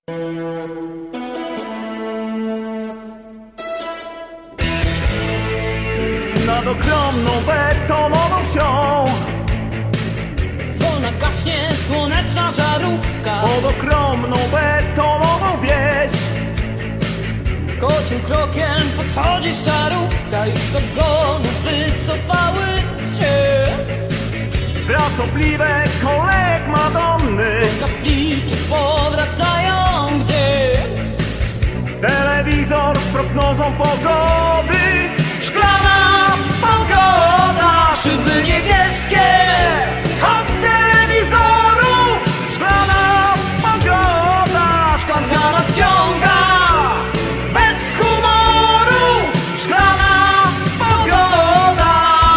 Nad ogromną betonową wsią zwolna gaśnie słoneczna żarówka. pod ogromną betonową wieś Kocim krokiem podchodzi szarówka i z ogonu wycofały się pracowliwe kolejek madonny. kapliczy powracają, gdzie Telewizor z prognozą pogody. szklana pogoda, szyby niebieskie Od telewizoru szklana pogoda. szklanka nadciąga bez humoru. Szklana pogoda.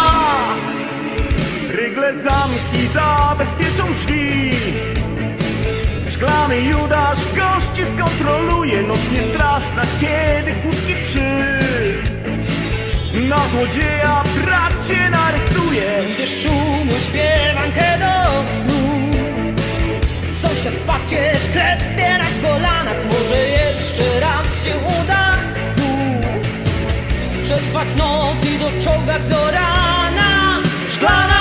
Rygle zamki zabezpieczą drzwi. Szklany Judasz gości skontroluje. Noc nie straszna, kiedy kłódki trzy. Na złodzieja brat cię narychtuje. Gdy szumie śpiewankę do snu, sąsiad pacierz klepie na kolanach. Może jeszcze raz się uda znów przetrwać noc i doczołgać do rana. Szklana